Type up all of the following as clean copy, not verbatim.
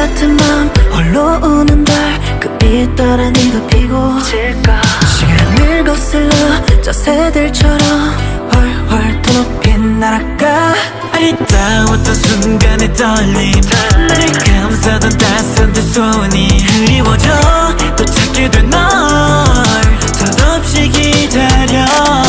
같은 맘 홀로 우는 달그빛 따라 네가 피고 시간을 거슬러 저 새들처럼 훨훨 더 높이 날아가. 아리따웠던 순간의 떨림 나를 감싸던 따스한 두 손이 그리워져 또 찾게 된 널 덧없이 기다려.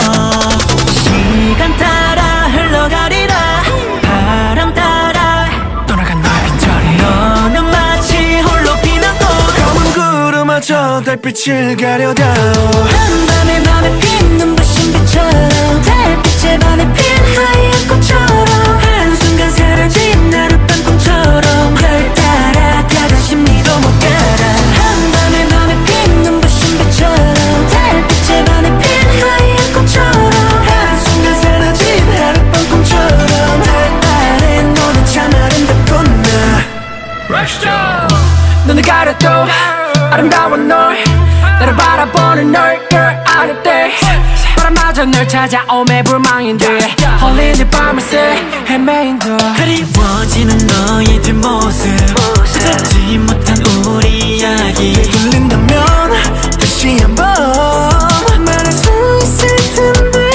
시간 따라 흘러가리라 바람 따라 떠나간 너의 빈자리. 너는 마치 홀로 피는 꽃 검은 구름마저 달빛을 가려다. 한밤에 밤에 핀 눈부신 빛처럼 달빛에 반해 핀 하얀 꽃처럼 한순간 사라진 하룻밤 꿈처럼 별 따라가다 심리도 못 가라. 한밤에 밤에 핀 눈부신 빛처럼 달빛에 반해 핀 하얀 꽃처럼 한순간 사라진 하룻밤 꿈처럼 달 아래 너는 참 아름답군 나. 눈을 가려도 아름다운 널 나를 바라보는 널 girl out 때 바람마저 널 찾아오매 불망인데 홀린 밤을 새 헤매인 걸. 그리워지는 너의 뒷모습 잊지 못한 우리 이야기 들린다면 다시 한번 말할 수 있을 텐데.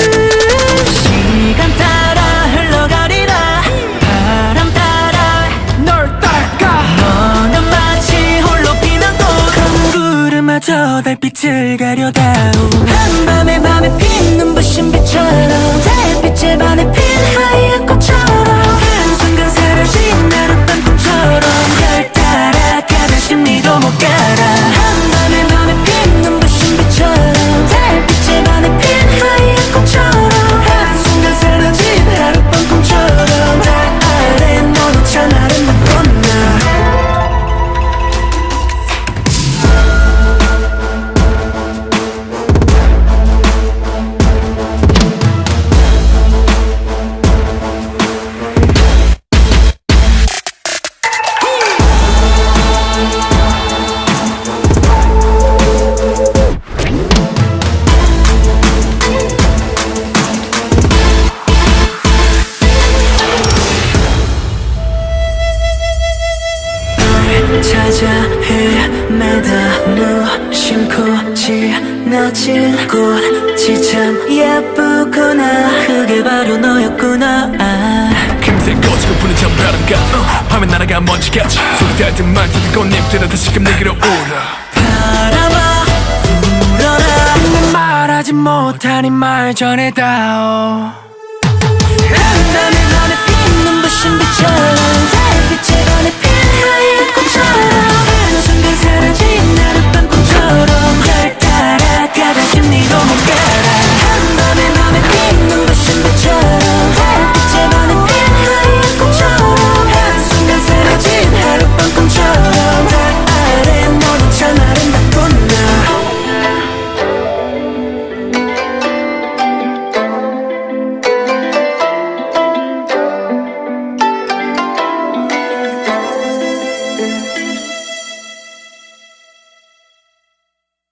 시간 따라 흘러가리라 바람 따라 널 따라가. 너는 마치 홀로 피는 꽃 검은 구름마저 달빛을 가려다. 한밤에 밤에 핀 눈부신 빛처럼 달빛에 반해 핀 하얀 꽃처럼 한순간 사라진 하룻밤 꿈처럼 별 따라가다 심리도 못 가라. 한밤에 밤에 핀 눈부신 빛처럼 달빛에 반해 핀 하얀 꽃처럼 한순간 사라진 하룻밤 꿈처럼 달 아래 너는 참 아름답군 나. 찾아 헤매다 무심코 지나친 꽃이 참 예쁘구나. 그게 바로 너였구나. 금세 꺼지고 부는 찬바람 같아 화면 날아가 먼지같이 소리 닿을 듯만 젖은 꽃잎들은 다시금 내게로 오라. 바람아 불어라 내 말하지 못한 이 말 전해다오.